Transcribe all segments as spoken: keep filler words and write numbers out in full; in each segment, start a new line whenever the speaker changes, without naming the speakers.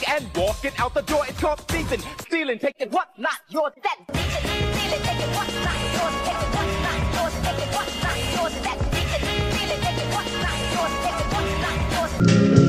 and walking out the door. It's called thieving, stealing, taking what not yours. That's thieving, stealing, taking what not yours, taking what not yours, taking what not yours. That's thieving, stealing, taking what not yours, taking what not yours.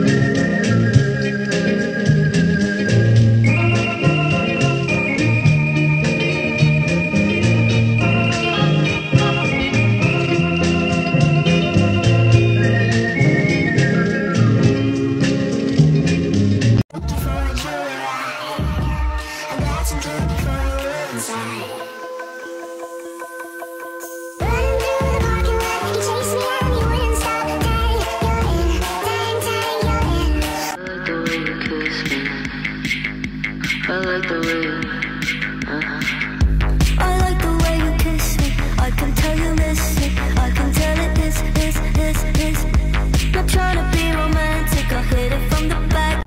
I like the way you, uh-huh. I like the way you kiss me. I can tell you miss it. I can tell it is, is, is, is. Not trying to be romantic. I hit it from the back.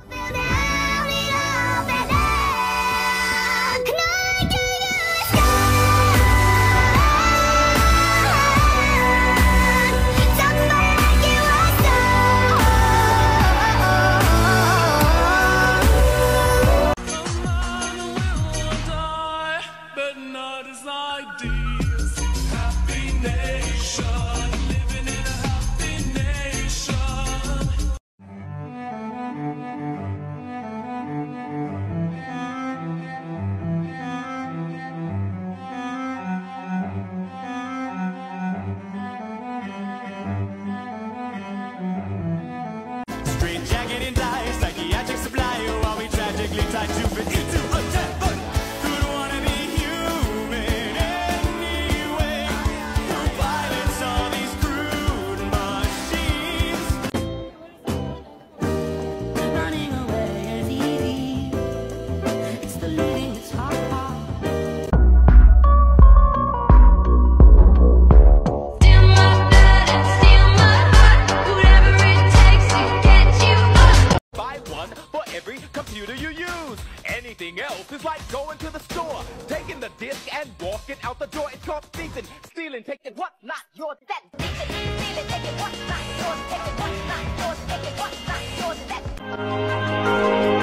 Anything else is like going to the store, taking the disc and walking out the door. It's called thieving, stealing, taking what not yours. That's thieving, stealing, taking what not yours, taking what not yours, taking what not yours. That's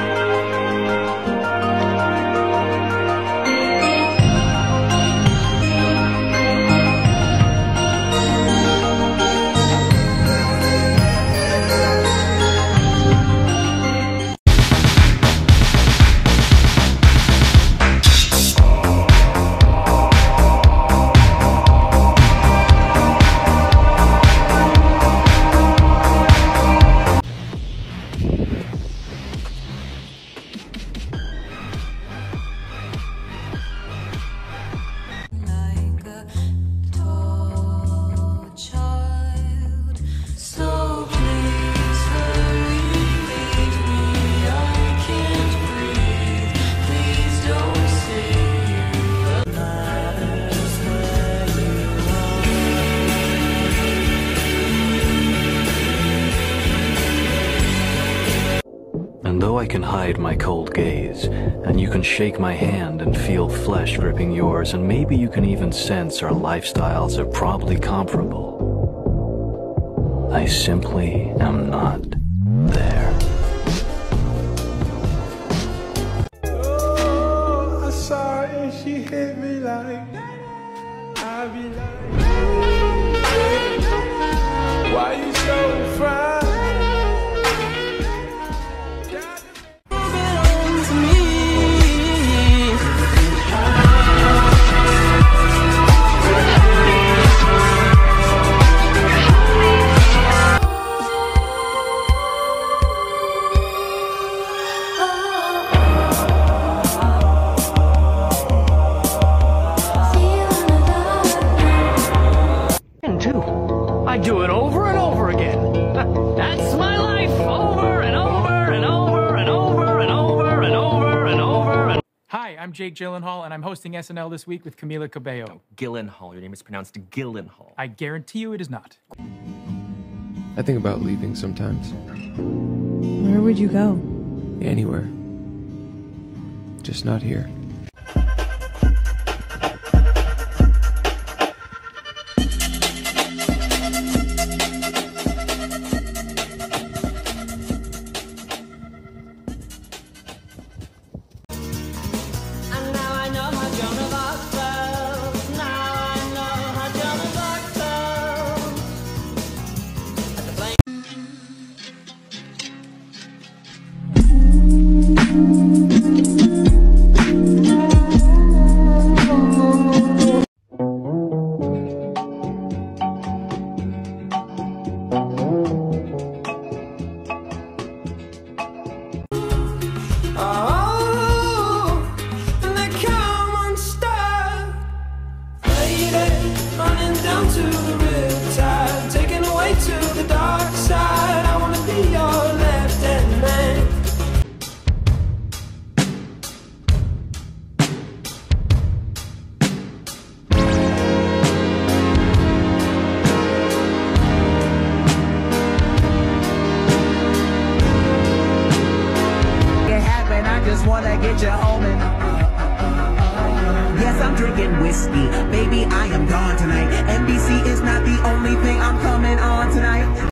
And though I can hide my cold gaze, and you can shake my hand and feel flesh gripping yours, and maybe you can even sense our lifestyles are probably comparable, I simply am not there.
Oh, I saw her and she hit me like, I be like, why you so fried?
I do it over and over again. That's my life, over and over and over and over and over and over and over and...
Hi, I'm Jake Gyllenhaal, and I'm hosting S N L this week with Camila Cabello.
No, Gyllenhaal. Your name is pronounced Gyllenhaal.
I guarantee you it is not.
I think about leaving sometimes.
Where would you go?
Anywhere. Just not here.
miss me. Baby, I am gone tonight. N B C is not the only thing I'm coming on tonight.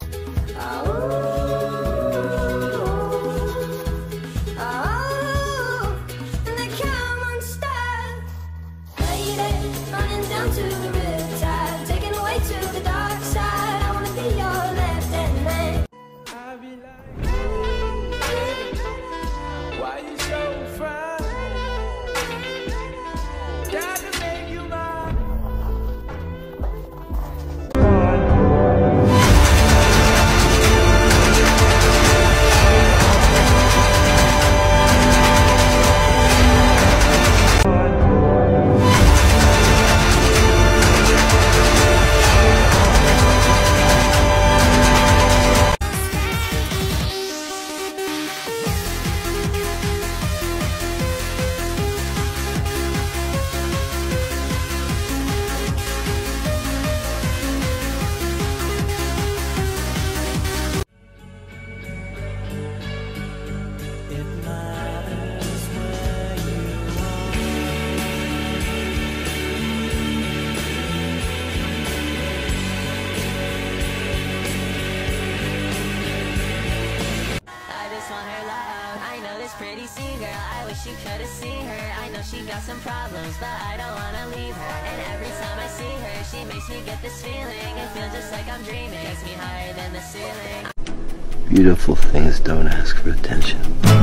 Pretty sea girl, I wish you could've seen her. I know she got some problems, but I don't wanna leave her. And every time I see her, she makes me get this feeling. It feels just like I'm dreaming, gets me higher than the ceiling.
Beautiful things don't ask for attention.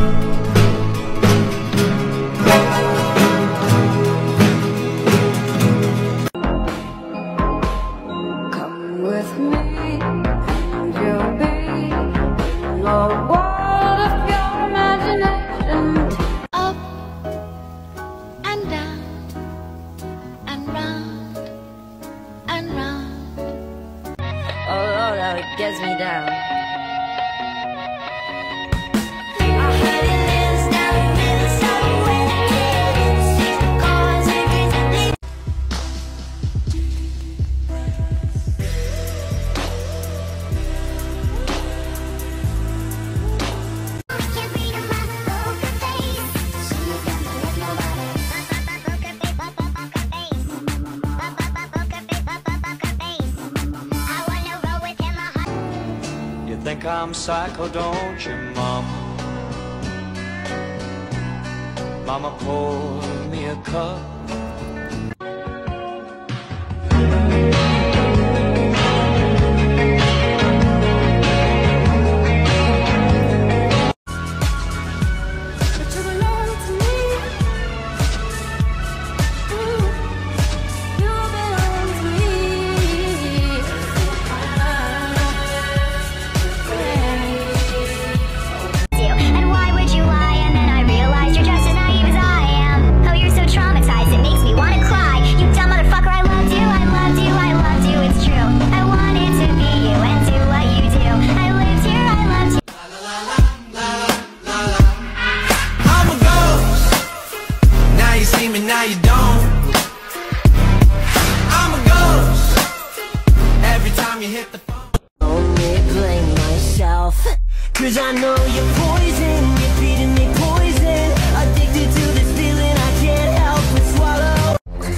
Come with me, and you'll be in the world of your imagination. Up and down and round and round. Oh Lord, how it gets me down.
Think I'm psycho, don't you, Mama? Mama poured me a cup.
Now you don't. I'm a ghost. Every time you hit the phone.
Only blame myself, cause I know you're poison. You're feeding me poison. Addicted to this feeling I can't help but swallow.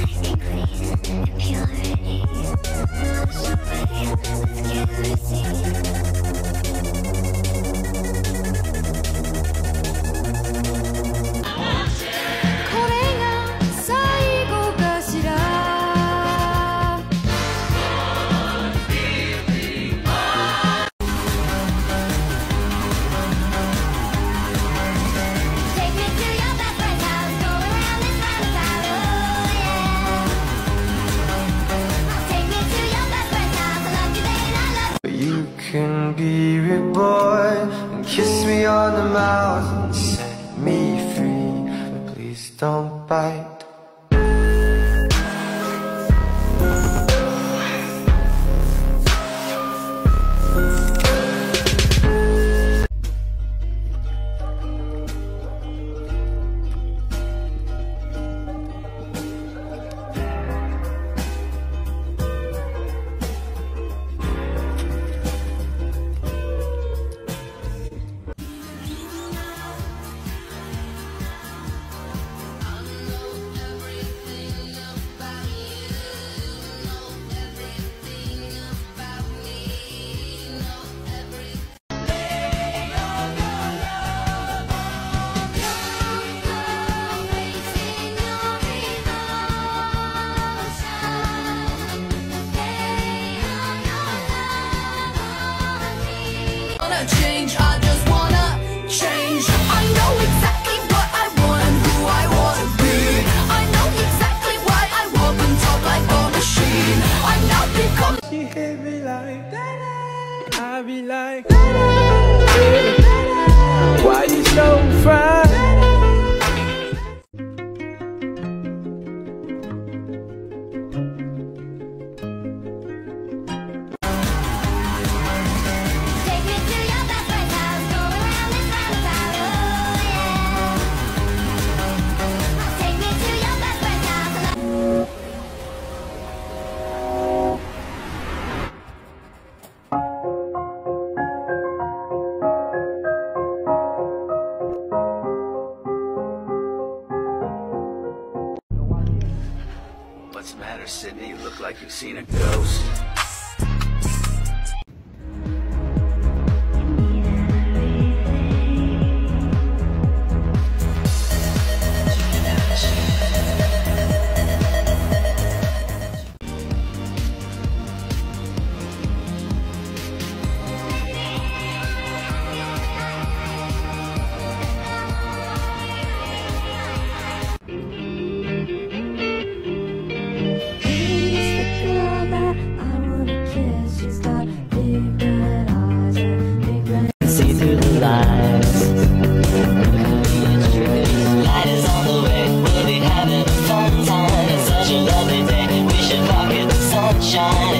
You can be reborn and kiss me on the mouth and set me free, but please don't bite.
so fine.
What's the matter, Sydney? You look like you've seen a ghost.
See through the lies. Light is on the way. We'll be having a fun time. It's such a lovely day. We should pocket the sunshine.